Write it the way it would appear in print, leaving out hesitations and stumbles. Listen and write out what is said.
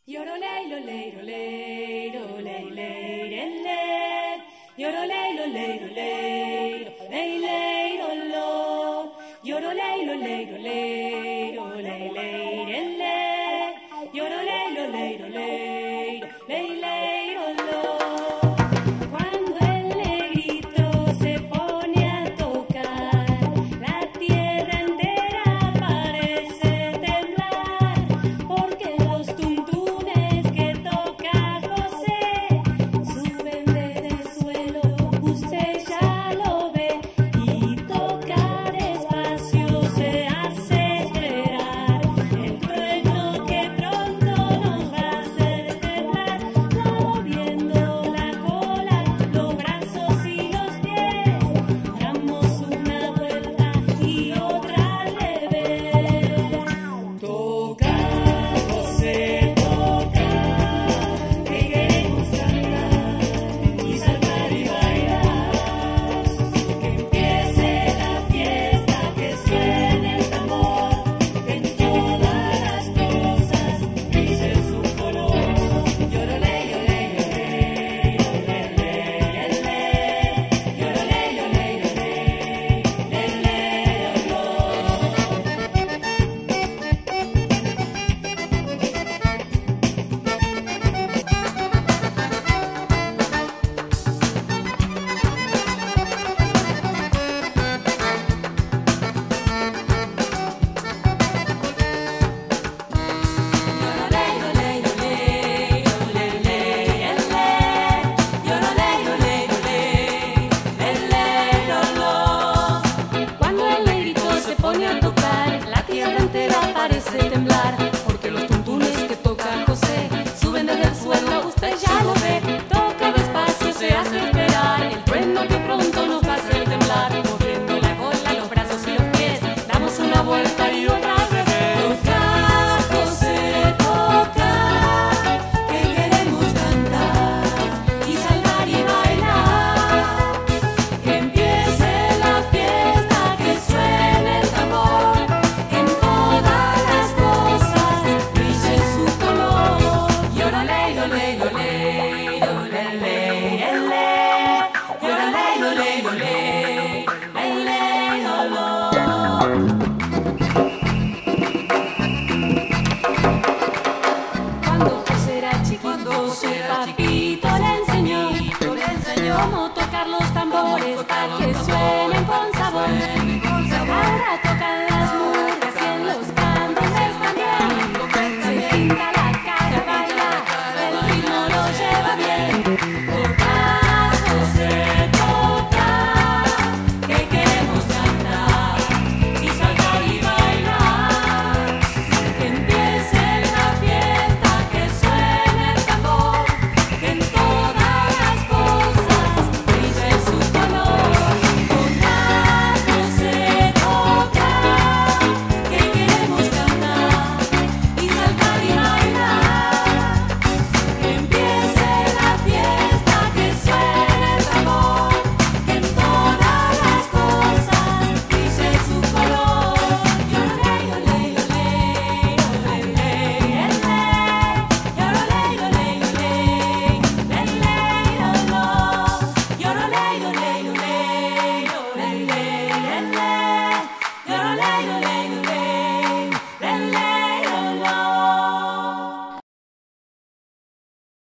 Cuando el negrito se pone a tocar, la tierra entera parece temblar, porque los tuntunes que toca José suben desde el suelo, usted ya lo ve, y toca despacio se hace esperar, el trueno que pronto nos va a hacer temblar, moviendo la cola, los brazos y los pies, damos una vuelta y otra al revés. Toca, José, toca, que queremos cantar y saltar y bailar, que empiece la fiesta, que suene el tambor, que en todas las cosas brille su color. Yorolé, yorolé, yorolé, yorolé, yorolé, yorolé, Cuando el negrito se pone a tocar, la tierra entera parece temblar, porque los tuntunes que toca José suben desde el suelo, usted ya lo ve, toca despacio, se hace esperar, el trueno que pronto nos va a hacer temblar, moviendo la cola, los brazos y los pies, damos una vuelta y otra al revés. Toca, José, toca, que queremos cantar y saltar y bailar, que empiece la fiesta, que suene el tambor, que en todas las cosas brille su color. Yorolé, yorolé, yorolé, yorolé, yorolé, yorolé, yorolé, yorolé, yorolé, yorolé.